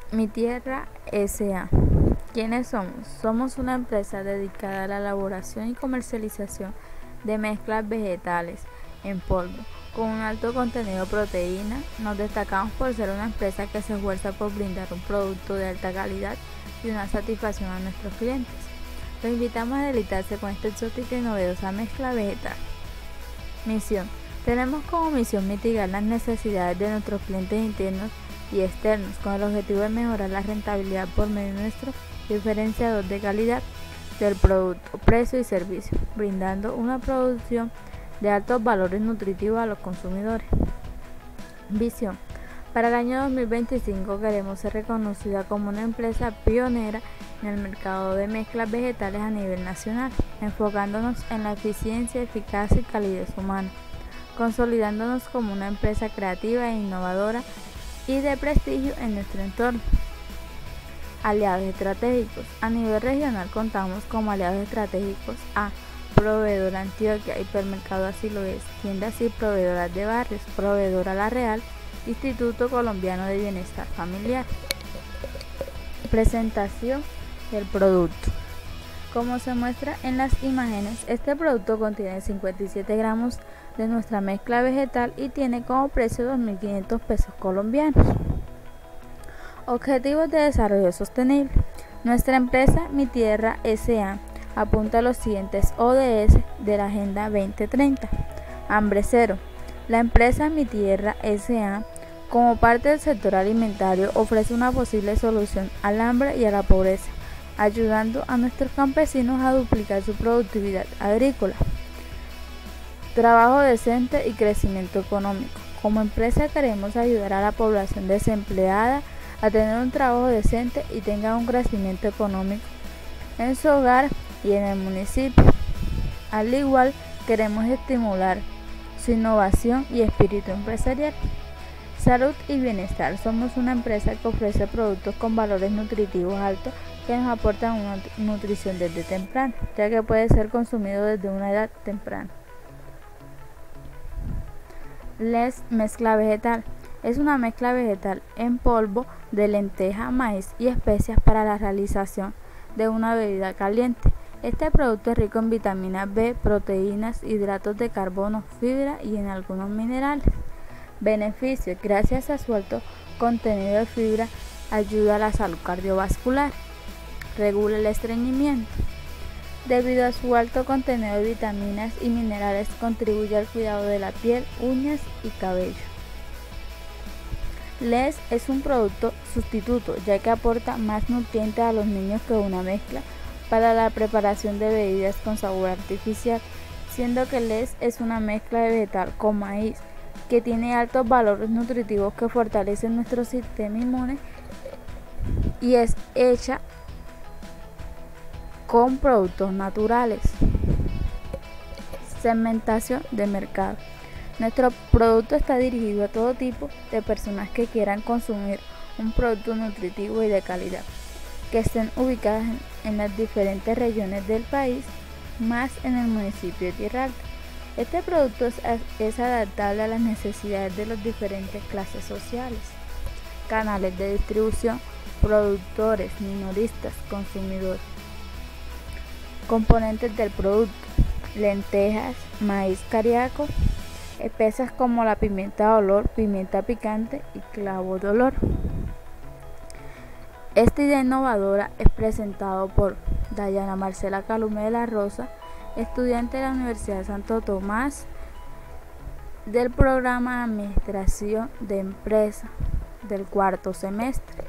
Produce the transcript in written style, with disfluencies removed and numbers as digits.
Mi Tierra S.A. ¿Quiénes somos? Somos una empresa dedicada a la elaboración y comercialización de mezclas vegetales en polvo con un alto contenido de proteína. Nos destacamos por ser una empresa que se esfuerza por brindar un producto de alta calidad y una satisfacción a nuestros clientes. Los invitamos a deleitarse con esta exótica y novedosa mezcla vegetal. Misión. Tenemos como misión mitigar las necesidades de nuestros clientes internos y externos con el objetivo de mejorar la rentabilidad por medio de nuestro diferenciador de calidad del producto, precio y servicio, brindando una producción de altos valores nutritivos a los consumidores. Visión. Para el año 2025 queremos ser reconocida como una empresa pionera en el mercado de mezclas vegetales a nivel nacional, enfocándonos en la eficiencia, eficacia y calidez humana, consolidándonos como una empresa creativa e innovadora y de prestigio en nuestro entorno. Aliados estratégicos. A nivel regional contamos como aliados estratégicos a Proveedor Antioquia, Hipermercado Así Lo Es, Tiendas y Proveedoras de Barrios, Proveedora La Real, Instituto Colombiano de Bienestar Familiar. Presentación del producto. Como se muestra en las imágenes, este producto contiene 57 gramos de nuestra mezcla vegetal y tiene como precio 2.500 pesos colombianos. Objetivos de desarrollo sostenible. Nuestra empresa Mi Tierra S.A. apunta a los siguientes ODS de la Agenda 2030. Hambre cero. La empresa Mi Tierra S.A., como parte del sector alimentario, ofrece una posible solución al hambre y a la pobreza, ayudando a nuestros campesinos a duplicar su productividad agrícola. Trabajo decente y crecimiento económico. Como empresa queremos ayudar a la población desempleada a tener un trabajo decente y tenga un crecimiento económico en su hogar y en el municipio. Al igual, queremos estimular su innovación y espíritu empresarial. Salud y bienestar. Somos una empresa que ofrece productos con valores nutritivos altos que nos aportan una nutrición desde temprano, ya que puede ser consumido desde una edad temprana. Les mezcla vegetal. Es una mezcla vegetal en polvo de lenteja, maíz y especias para la realización de una bebida caliente. Este producto es rico en vitamina B, proteínas, hidratos de carbono, fibra y en algunos minerales. Beneficios. Gracias a su alto contenido de fibra, ayuda a la salud cardiovascular, regula el estreñimiento. Debido a su alto contenido de vitaminas y minerales, contribuye al cuidado de la piel, uñas y cabello. Les es un producto sustituto, ya que aporta más nutrientes a los niños que una mezcla para la preparación de bebidas con sabor artificial, siendo que Les es una mezcla de vegetal con maíz, que tiene altos valores nutritivos que fortalecen nuestro sistema inmune y es hecha con productos naturales. Segmentación de mercado. Nuestro producto está dirigido a todo tipo de personas que quieran consumir un producto nutritivo y de calidad, que estén ubicadas en las diferentes regiones del país, más en el municipio de Tierra Alta. Este producto es adaptable a las necesidades de las diferentes clases sociales, canales de distribución, productores, minoristas, consumidores. Componentes del producto: lentejas, maíz cariaco, especias como la pimienta de olor, pimienta picante y clavo de olor. Esta idea innovadora es presentado por Dayana Marcela Calume de la Rosa, estudiante de la Universidad de Santo Tomás del programa de Administración de Empresa del cuarto semestre.